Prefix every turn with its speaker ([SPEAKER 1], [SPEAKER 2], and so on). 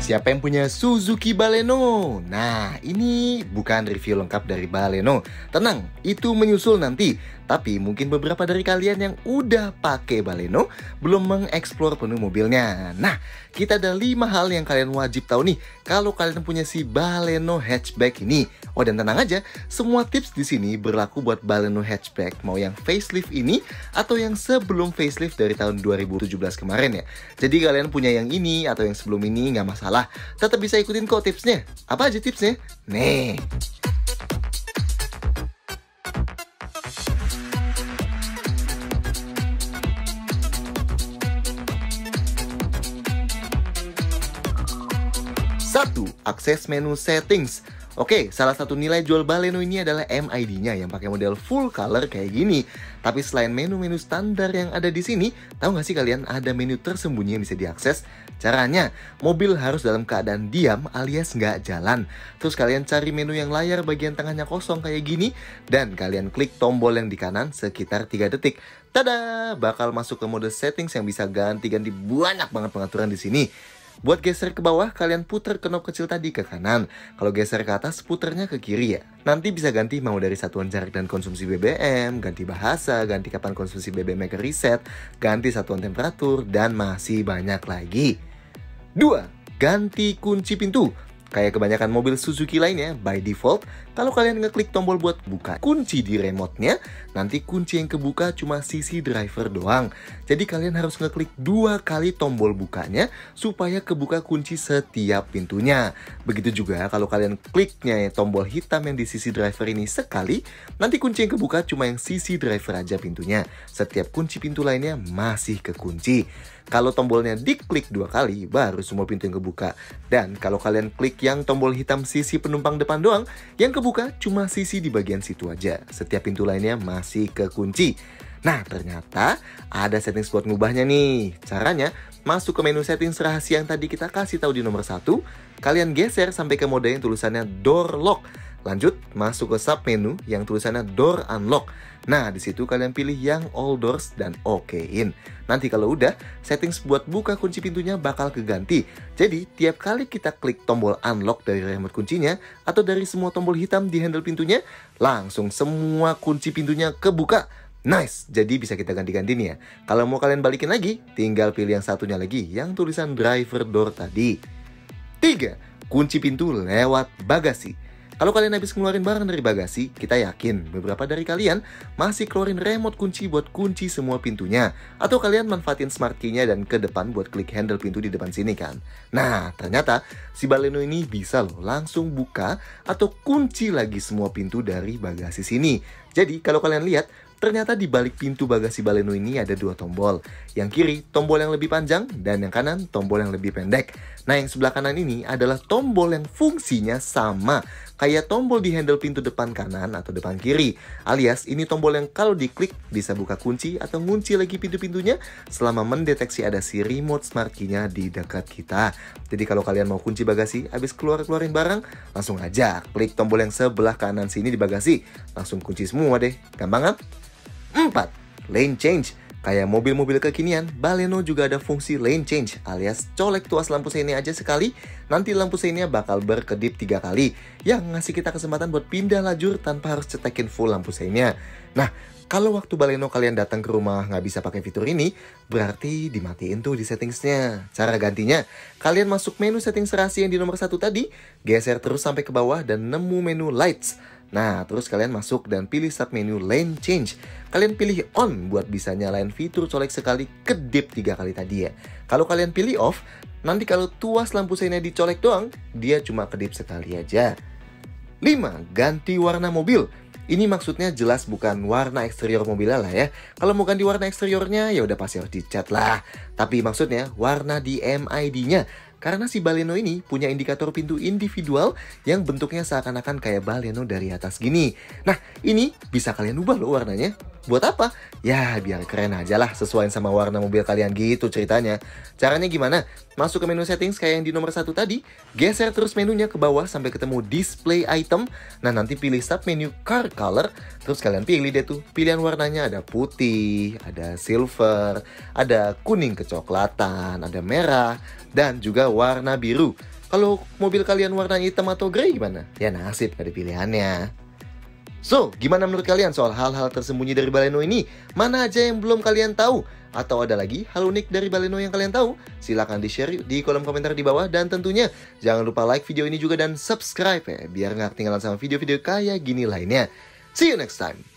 [SPEAKER 1] Siapa yang punya Suzuki Baleno? Nah, ini bukan review lengkap dari Baleno. Tenang, itu menyusul nanti. Tapi mungkin beberapa dari kalian yang udah pakai Baleno belum mengeksplor penuh mobilnya. Nah, kita ada 5 hal yang kalian wajib tahu nih kalau kalian punya si Baleno hatchback ini. Oh, dan tenang aja, semua tips di sini berlaku buat Baleno hatchback, mau yang facelift ini atau yang sebelum facelift dari tahun 2017 kemarin ya. Jadi kalian punya yang ini atau yang sebelum ini nggak masalah, tetap bisa ikutin kok tipsnya. Apa aja tipsnya? Nih. Satu, akses menu settings. Oke, salah satu nilai jual Baleno ini adalah MID-nya yang pakai model full color kayak gini. Tapi selain menu-menu standar yang ada di sini, tahu nggak sih kalian ada menu tersembunyi yang bisa diakses? Caranya, mobil harus dalam keadaan diam alias nggak jalan. Terus kalian cari menu yang layar bagian tengahnya kosong kayak gini, dan kalian klik tombol yang di kanan sekitar 3 detik. Tada! Bakal masuk ke mode settings yang bisa ganti-ganti banyak banget pengaturan di sini. Buat geser ke bawah, kalian putar knob kecil tadi ke kanan. Kalau geser ke atas, puternya ke kiri ya. Nanti bisa ganti mau dari satuan jarak dan konsumsi BBM, ganti bahasa, ganti kapan konsumsi BBM ke reset, ganti satuan temperatur, dan masih banyak lagi. 2. Ganti kunci pintu. Kayak kebanyakan mobil Suzuki lainnya, by default, kalau kalian ngeklik tombol buat buka kunci di remote-nya, nanti kunci yang kebuka cuma sisi driver doang. Jadi kalian harus ngeklik 2 kali tombol bukanya supaya kebuka kunci setiap pintunya. Begitu juga kalau kalian kliknya tombol hitam yang di sisi driver ini sekali, nanti kunci yang kebuka cuma yang sisi driver aja pintunya. Setiap kunci pintu lainnya masih kekunci. Kalau tombolnya diklik 2 kali, baru semua pintu yang kebuka. Dan kalau kalian klik yang tombol hitam sisi penumpang depan doang, yang kebuka cuma sisi di bagian situ aja. Setiap pintu lainnya masih kekunci. Nah, ternyata ada settings buat ngubahnya nih. Caranya, masuk ke menu settings rahasia yang tadi kita kasih tahu di nomor 1, kalian geser sampai ke mode yang tulisannya Door Lock. Lanjut, masuk ke sub menu yang tulisannya Door Unlock. Nah, di situ kalian pilih yang All Doors dan OK-in. Nanti kalau udah, settings buat buka kunci pintunya bakal keganti. Jadi, tiap kali kita klik tombol Unlock dari remote kuncinya atau dari semua tombol hitam di handle pintunya, langsung semua kunci pintunya kebuka. Nice, jadi bisa kita ganti-ganti nih ya. Kalau mau kalian balikin lagi, tinggal pilih yang satunya lagi, yang tulisan Driver Door tadi. 3. Kunci pintu lewat bagasi. Kalau kalian habis ngeluarin barang dari bagasi, kita yakin beberapa dari kalian masih keluarin remote kunci buat kunci semua pintunya. Atau kalian manfaatin smart key-nya dan ke depan buat klik handle pintu di depan sini kan. Nah, ternyata si Baleno ini bisa loh langsung buka atau kunci lagi semua pintu dari bagasi sini. Jadi kalau kalian lihat, ternyata di balik pintu bagasi Baleno ini ada 2 tombol. Yang kiri tombol yang lebih panjang dan yang kanan tombol yang lebih pendek. Nah, yang sebelah kanan ini adalah tombol yang fungsinya sama kayak tombol di handle pintu depan kanan atau depan kiri. Alias ini tombol yang kalau diklik bisa buka kunci atau ngunci lagi pintu-pintunya selama mendeteksi ada si remote smart key-nya di dekat kita. Jadi kalau kalian mau kunci bagasi habis keluarin barang, langsung aja klik tombol yang sebelah kanan sini di bagasi. Langsung kunci semua deh. Gampang kan? 4. Lane change. Kayak mobil-mobil kekinian, Baleno juga ada fungsi lane change alias colek tuas lampu seinnya aja sekali, nanti lampu seinnya bakal berkedip 3 kali, yang ngasih kita kesempatan buat pindah lajur tanpa harus cetekin full lampu seinnya. Nah, kalau waktu Baleno kalian datang ke rumah nggak bisa pakai fitur ini, berarti dimatiin tuh di settingsnya. Cara gantinya, kalian masuk menu settings rahasia yang di nomor 1 tadi, geser terus sampai ke bawah dan nemu menu lights. Nah, terus kalian masuk dan pilih sub menu lane change. Kalian pilih on buat bisa nyalain fitur colek sekali kedip 3 kali tadi ya. Kalau kalian pilih off, nanti kalau tuas lampu seinnya dicolek doang, dia cuma kedip sekali aja. 5. Ganti warna mobil. Ini maksudnya jelas bukan warna eksterior mobilnya lah ya. Kalau mau ganti warna eksteriornya ya udah pasti harus dicat lah. Tapi maksudnya warna di MID-nya. Karena si Baleno ini punya indikator pintu individual yang bentuknya seakan-akan kayak Baleno dari atas gini. Nah, ini bisa kalian ubah loh warnanya. Buat apa? Ya, biar keren aja lah, sesuaiin sama warna mobil kalian gitu ceritanya. Caranya gimana? Masuk ke menu settings kayak yang di nomor 1 tadi, geser terus menunya ke bawah sampai ketemu display item. Nah, nanti pilih sub menu car color, terus kalian pilih deh tuh pilihan warnanya, ada putih, ada silver, ada kuning kecoklatan, ada merah, dan juga warna biru. Kalau mobil kalian warna hitam atau grey gimana? Ya nasib gak ada pilihannya. So, gimana menurut kalian soal hal-hal tersembunyi dari Baleno ini? Mana aja yang belum kalian tahu? Atau ada lagi hal unik dari Baleno yang kalian tahu? Silahkan di-share di kolom komentar di bawah. Dan tentunya jangan lupa like video ini juga dan subscribe ya, biar nggak ketinggalan sama video-video kayak gini lainnya. See you next time!